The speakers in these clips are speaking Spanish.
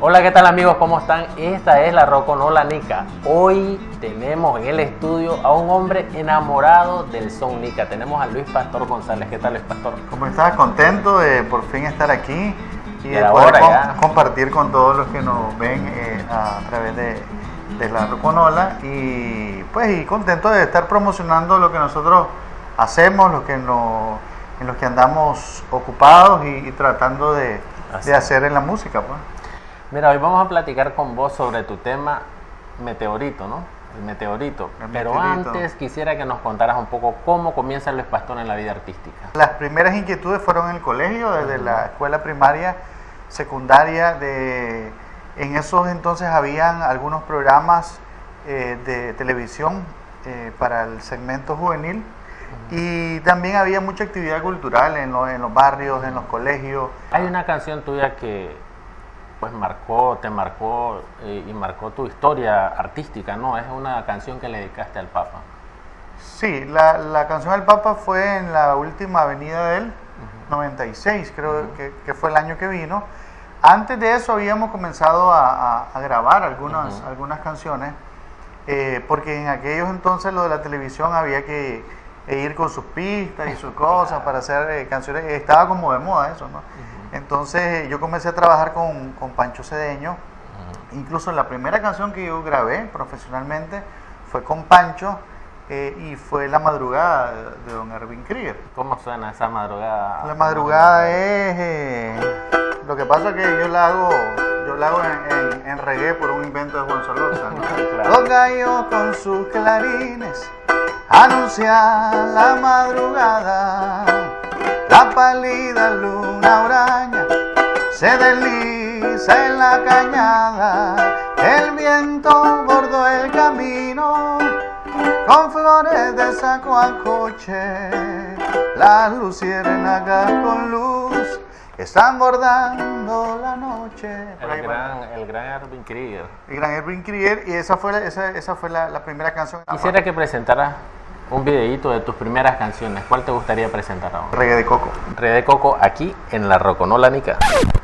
Hola, ¿qué tal amigos? ¿Cómo están? Esta es la Roconola Nica. Hoy tenemos en el estudio a un hombre enamorado del son Nica. Tenemos a Luis Pastor González. ¿Qué tal, Luis Pastor? ¿Cómo estás? Contento de por fin estar aquí y de ahora poder compartir con todos los que nos ven a través de la Roconola y contento de estar promocionando lo que nosotros hacemos, en los que andamos ocupados y tratando de hacer en la música, pues. Mira, hoy vamos a platicar con vos sobre tu tema Meteorito, ¿no? El meteorito. Pero antes quisiera que nos contaras un poco cómo comienza Luis Pastor en la vida artística. Las primeras inquietudes fueron en el colegio, desde la escuela primaria, secundaria. En esos entonces habían algunos programas de televisión para el segmento juvenil y también había mucha actividad cultural en los barrios, en los colegios. Hay una canción tuya que te marcó y marcó tu historia artística, ¿no? Es una canción que le dedicaste al Papa. Sí, la canción al Papa fue en la última venida de él, 96, creo que fue el año que vino. Antes de eso habíamos comenzado a grabar algunas canciones, porque en aquellos entonces lo de la televisión había que ir con sus pistas y sus cosas para hacer canciones. Estaba como de moda eso, ¿no? Entonces yo comencé a trabajar con Pancho Cedeño. Incluso la primera canción que yo grabé profesionalmente fue con Pancho y fue La Madrugada de don Erwin Krieger. ¿Cómo suena esa madrugada? La madrugada es... lo que pasa es que yo la hago en reggae por un invento de Juan Solorza, ¿no? Claro. Los gallos con sus clarines anuncian la madrugada. La pálida luna huraña se desliza en la cañada, el viento bordó el camino con flores de saco a coche, las luciérnagas con luz están bordando la noche. El gran Erwin Krieger. El gran Erwin Krieger, y esa fue la primera canción. Quisiera que presentaras un videíto de tus primeras canciones. ¿Cuál te gustaría presentar ahora? Reggae de Coco. Reggae de Coco aquí en la Roconola Nica.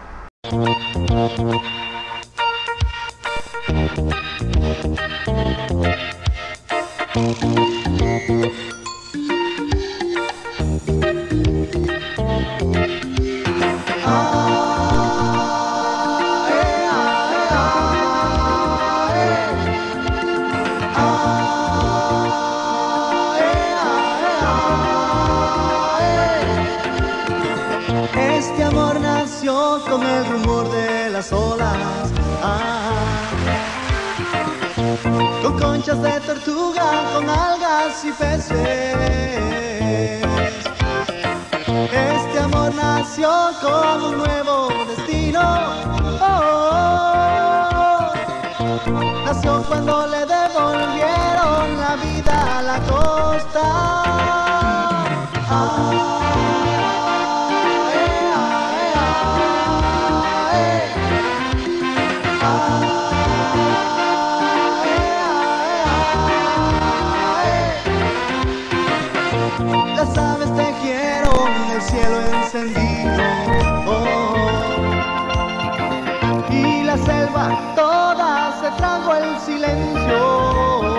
Este amor nació con el rumor de las olas, con conchas de tortuga, con algas y peces. Este amor nació con un nuevo destino. Nació cuando le devolvieron la vida a la costa. Las aves tejieron el cielo encendido, y la selva toda se trajo el silencio,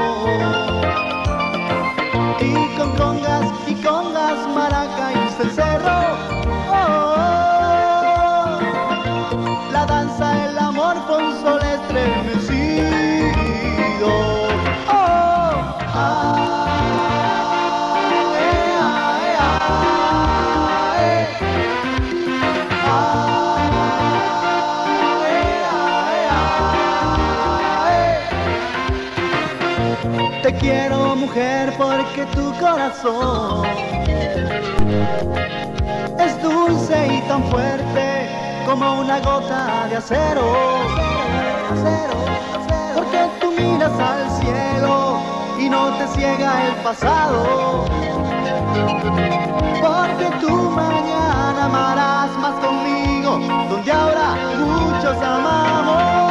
y con congas, maraca y cencerro, la danza, el amor fue un sol estremecido. Te quiero, mujer, porque tu corazón es dulce y tan fuerte como una gota de acero. Porque tú miras al cielo y no te ciega el pasado. Porque tú mañana amarás más conmigo, donde ahora muchos amamos.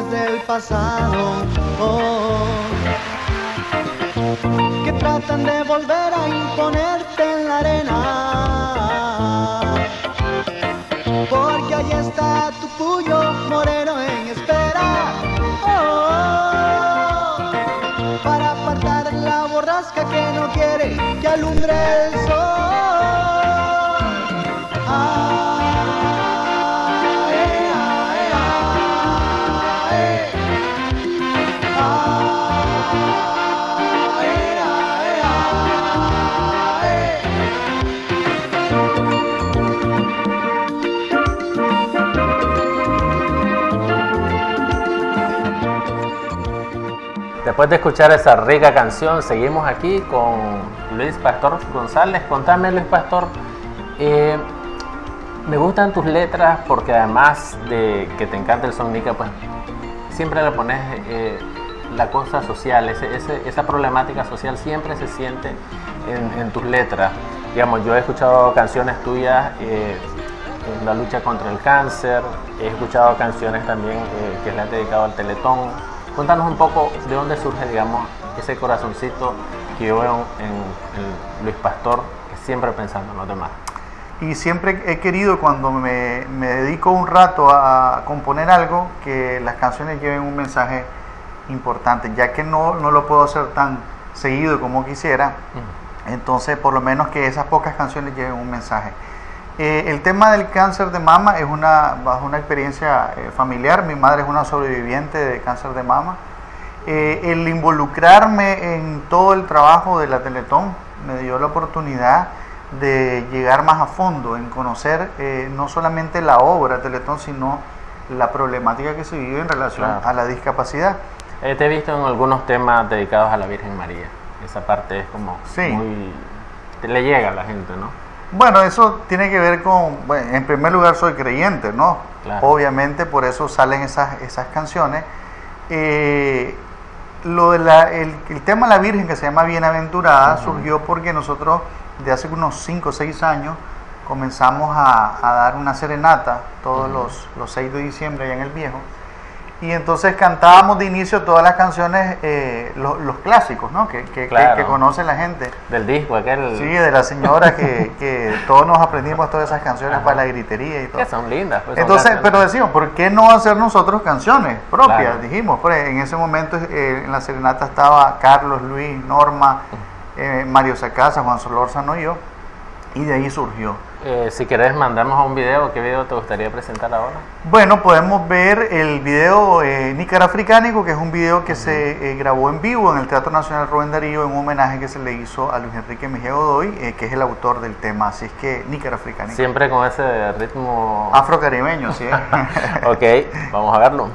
cosas del pasado, que tratan de volver a imponerte en la arena, porque ahí está tu puño moreno en espera, para apartar la borrasca que no quiere que alumbre el sol. Después de escuchar esa rica canción, seguimos aquí con Luis Pastor González. Contame, Luis Pastor, me gustan tus letras porque además de que te encanta el son nica, pues siempre le pones la cosa social, esa problemática social siempre se siente en tus letras. Digamos, yo he escuchado canciones tuyas en la lucha contra el cáncer, he escuchado canciones también que le has dedicado al Teletón. Cuéntanos un poco de dónde surge, digamos, ese corazoncito que yo veo en Luis Pastor, que siempre pensando en los demás. Y siempre he querido, cuando me dedico un rato a componer algo, que las canciones lleven un mensaje importante, ya que no lo puedo hacer tan seguido como quisiera. Entonces, por lo menos que esas pocas canciones lleven un mensaje. El tema del cáncer de mama es bajo una experiencia familiar. Mi madre es una sobreviviente de cáncer de mama. El involucrarme en todo el trabajo de la Teletón me dio la oportunidad de llegar más a fondo, en conocer no solamente la obra Teletón, sino la problemática que se vive en relación a la discapacidad. Te he visto en algunos temas dedicados a la Virgen María. Esa parte es como muy... le llega a la gente, ¿no? Bueno, eso tiene que ver con... Bueno, en primer lugar, soy creyente, ¿no? Claro. Obviamente, por eso salen esas canciones. El tema de la Virgen, que se llama Bienaventurada, surgió porque nosotros, de hace unos 5 o 6 años, comenzamos a dar una serenata todos los 6 de diciembre allá en El Viejo. Y entonces cantábamos de inicio todas las canciones, los clásicos, ¿no? Que conoce la gente. Del disco aquel. Sí, de la señora que todos nos aprendimos todas esas canciones para la gritería y todo. Que son lindas. Pues entonces, son pero decimos, ¿por qué no hacer nosotros canciones propias? Claro. Dijimos, pues, en ese momento en la serenata estaba Carlos, Luis, Norma, Mario Sacasa, Juan Solórzano y yo. Y de ahí surgió. Si querés mandarnos a un video, ¿qué video te gustaría presentar ahora? Bueno, podemos ver el video Nicarafricánico, que es un video que se grabó en vivo en el Teatro Nacional Rubén Darío en un homenaje que se le hizo a Luis Enrique Mejía Godoy, que es el autor del tema. Así es que Nicarafricánico. Siempre con ese ritmo afrocaribeño, sí. Ok, vamos a verlo.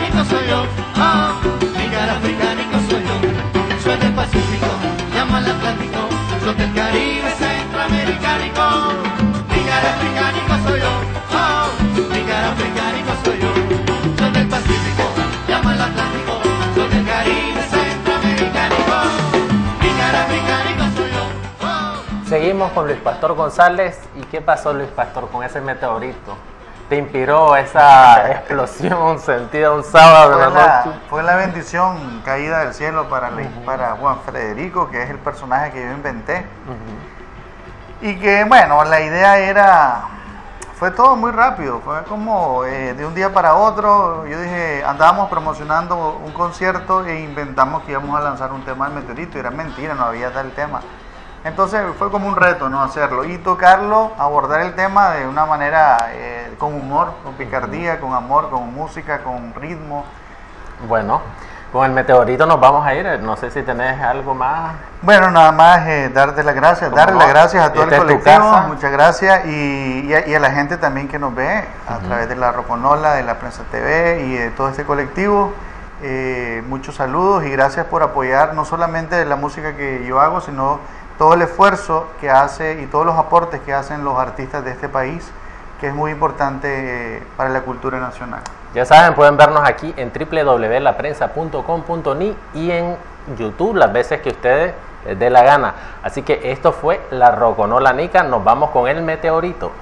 africanico soy yo, oh, nigger africanico soy yo. Soy del Pacífico, llamo al Atlántico, soy del Caribe centroamericanico. Nigger africanico soy yo, oh, nigger africanico soy yo. Soy del Pacífico, llamo al Atlántico, soy del Caribe centroamericanico. Nigger africanico soy yo, oh. Seguimos con Luis Pastor González. ¿Y qué pasó, Luis Pastor, con ese meteorito? ¿Te inspiró esa explosión sentida un sábado de la noche? Fue la bendición caída del cielo para Juan Frederico, que es el personaje que yo inventé. Y que, bueno, la idea fue todo muy rápido, fue como de un día para otro. Yo dije, andábamos promocionando un concierto e inventamos que íbamos a lanzar un tema del meteorito, y era mentira, no había tal tema. Entonces fue como un reto, ¿no? Hacerlo y tocarlo, abordar el tema de una manera con humor, con picardía, con amor, con música, con ritmo. Bueno, con el meteorito nos vamos a ir. No sé si tenés algo más. Bueno, nada más darte las gracias, darle las gracias a todo el colectivo, muchas gracias, y a la gente también que nos ve a través de la Roconola, de la Prensa TV y de todo este colectivo. Muchos saludos y gracias por apoyar no solamente la música que yo hago, sino todo el esfuerzo que hace y todos los aportes que hacen los artistas de este país, que es muy importante para la cultura nacional. Ya saben, pueden vernos aquí en www.laprensa.com.ni y en YouTube las veces que ustedes les dé la gana. Así que esto fue La Roconola Nica. Nos vamos con el meteorito.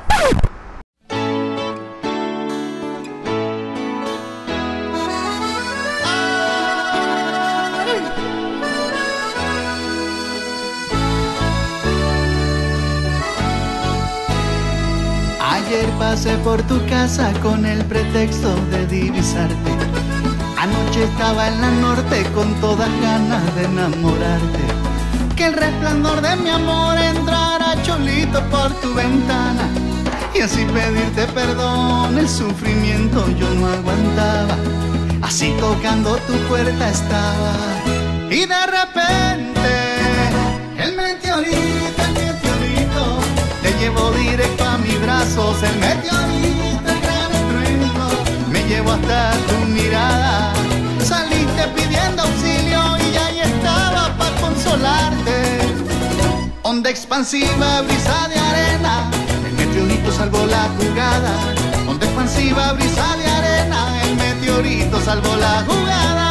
Ayer pasé por tu casa con el pretexto de divisarte. Anoche estaba en la norte con todas ganas de enamorarte. Que el resplandor de mi amor entrara cholito por tu ventana y así pedirte perdón. El sufrimiento yo no aguantaba, así tocando tu puerta estaba. Y de repente el meteorito te llevó directo a mis brazos. El meteorito, el gran estruendo, me llevó hasta tu mirada. Saliste pidiendo auxilio y ahí estaba para consolarte. Onda expansiva, brisa de arena, el meteorito salvó la jugada. Onda expansiva, brisa de arena, el meteorito salvó la jugada.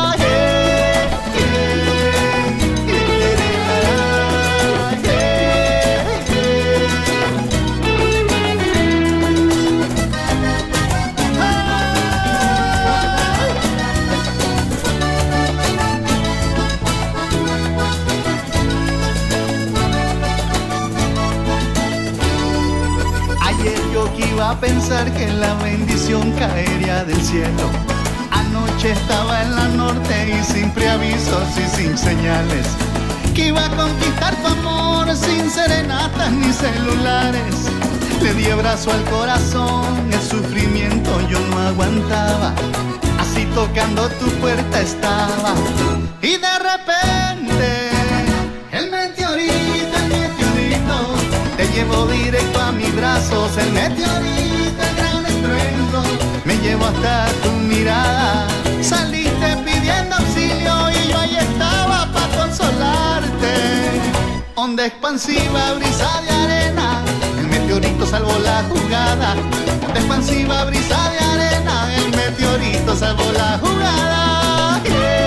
Iba a pensar que la bendición caería del cielo. Anoche estaba en la norte y sin preavisos y sin señales. Que iba a conquistar tu amor sin serenatas ni celulares. Le di abrazo al corazón, el sufrimiento yo no aguantaba. Así tocando tu puerta estaba. Y de repente el meteorito te llevó directo a mis brazos. El meteorito, el gran estruendo, me llevó hasta tu mirada. Saliste pidiendo auxilio y yo ahí estaba para consolarte. Onda expansiva, brisa de arena, el meteorito salvó la jugada. Onda expansiva, brisa de arena, el meteorito salvó la jugada. Yeah.